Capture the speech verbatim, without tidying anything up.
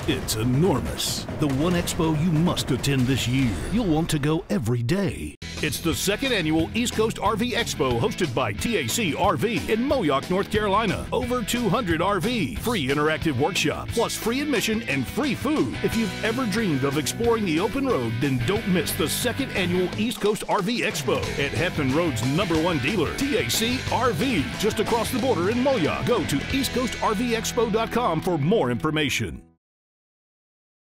It's enormous. The one expo you must attend this year. You'll want to go every day. It's the second annual East Coast R V Expo hosted by T A C R V in Moyock, North Carolina. Over two hundred R V, free interactive workshops, plus free admission and free food. If you've ever dreamed of exploring the open road, then don't miss the second annual East Coast R V Expo at Hampton Road's number one dealer, T A C R V, just across the border in Moyock. Go to east coast r v expo dot com for more information.